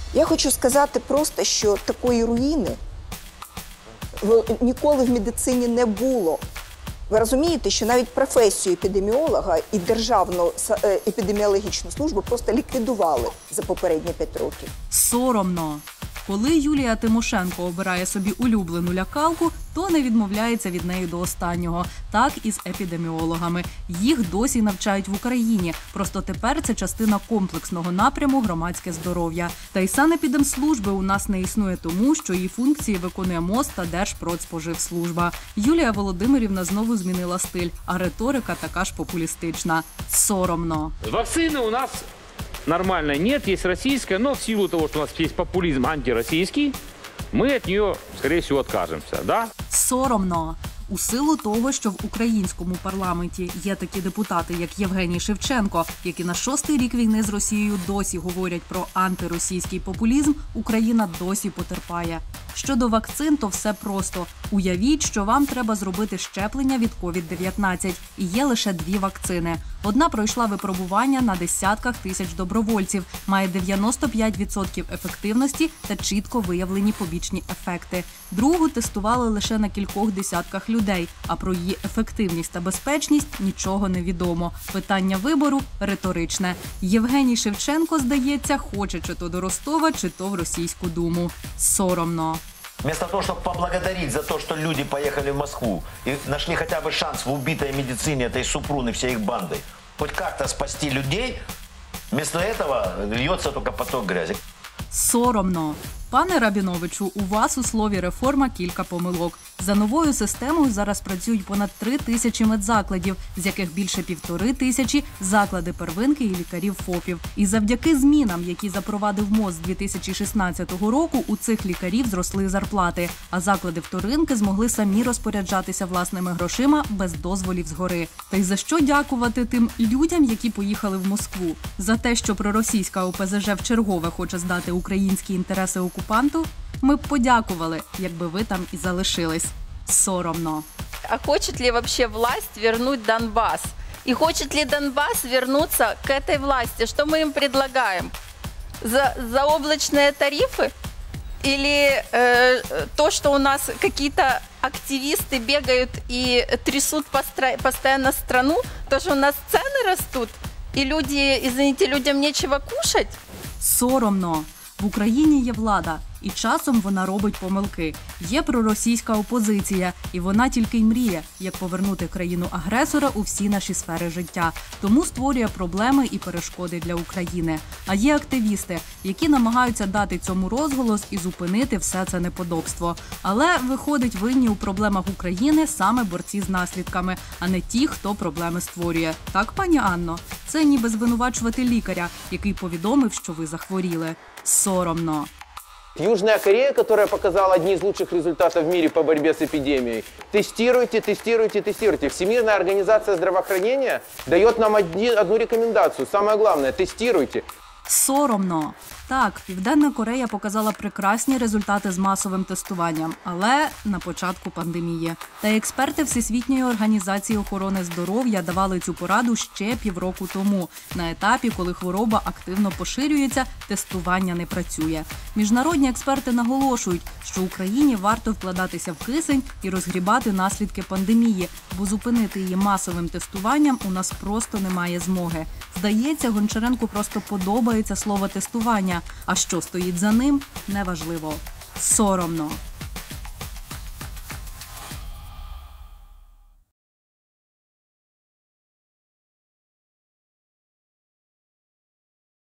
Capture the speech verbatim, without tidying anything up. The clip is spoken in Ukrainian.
Я хочу сказати просто, що такої руїни ніколи в медицині не було. Ви розумієте, що навіть професію епідеміолога і Державну епідеміологічну службу просто ліквідували за попередні п'ять років. Соромно. Коли Юлія Тимошенко обирає собі улюблену лякалку, то не відмовляється від неї до останнього. Так і з епідеміологами. Їх досі навчають в Україні. Просто тепер це частина комплексного напряму «Громадське здоров'я». Та й санепідемслужби у нас не існує тому, що її функції виконує МОЗ та Держпродспоживслужба. Юлія Володимирівна знову змінила стиль, а риторика така ж популістична. Соромно. Вакцини у нас нормальной нет, есть российская, но в силу того, что у нас есть популизм антироссийский, мы от нее, скорее всего, откажемся, да? Соромно. У силу того, що в українському парламенті є такі депутати, як Євгеній Шевченко, які на шостий рік війни з Росією досі говорять про антиросійський популізм, Україна досі потерпає. Щодо вакцин, то все просто. Уявіть, що вам треба зробити щеплення від ковід дев'ятнадцять. І є лише дві вакцини. Одна пройшла випробування на десятках тисяч добровольців, має дев'яносто п'ять відсотків ефективності та чітко виявлені побічні ефекти. Другу тестували лише на кількох десятках людей, а про її ефективність та безпечність нічого не відомо. Питання вибору риторичне. Євгеній Шевченко, здається, хоче чи то до Ростова, чи то в Російську Думу. Соромно. Вместо того, чтобы поблагодарить за то, что люди поехали в Москву и нашли хотя бы шанс в убитой медицине этой Супруны, всей их бандой, хоть как-то спасти людей, вместо этого льется только поток грязи. Соромно. Пане Рабіновичу, у вас у слові «реформа» кілька помилок. За новою системою зараз працюють понад три тисячі медзакладів, з яких більше півтори тисячі – заклади первинки і лікарів ФОПів. І завдяки змінам, які запровадив МОЗ з дві тисячі шістнадцятого року, у цих лікарів зросли зарплати, а заклади вторинки змогли самі розпоряджатися власними грошима без дозволів згори. Та й за що дякувати тим людям, які поїхали в Москву? За те, що проросійська О Пе Зе Же вчергове хоче здати українські інтереси окупанту? Ми б подякували, якби ви там і залишились. Соромно. А хочет ли вообще власть вернуть Донбасс? И хочет ли Донбасс вернуться к этой власти? Что мы им предлагаем? За, заоблачные тарифы? Или э, то, что у нас какие-то активисты бегают и трясут постоянно страну? То, что у нас цены растут? И люди, извините, людям нечего кушать? Соромно. В Україні є влада, і часом вона робить помилки. Є проросійська опозиція, і вона тільки й мріє, як повернути країну-агресора у всі наші сфери життя. Тому створює проблеми і перешкоди для України. А є активісти, які намагаються дати цьому розголос і зупинити все це неподобство. Але, виходить, винні у проблемах України саме борці з наслідками, а не ті, хто проблеми створює. Так, пані Анно? Це ніби звинувачувати лікаря, який повідомив, що ви захворіли. Соромно. Южная Корея, которая показала одни из лучших результатов в мире по борьбе с эпидемией. Тестируйте, тестируйте, тестируйте. Всемирная организация здравоохранения дает нам одни, одну рекомендацию. Самое главное – тестируйте. Соромно. Так, Південна Корея показала прекрасні результати з масовим тестуванням, але на початку пандемії. Та й експерти Всесвітньої організації охорони здоров'я давали цю пораду ще півроку тому. На етапі, коли хвороба активно поширюється, тестування не працює. Міжнародні експерти наголошують, що Україні варто вкладатися в кисень і розгрібати наслідки пандемії, бо зупинити її масовим тестуванням у нас просто немає змоги. Здається, Гончаренку просто подобається слово «тестування», а що стоїть за ним – неважливо. Соромно.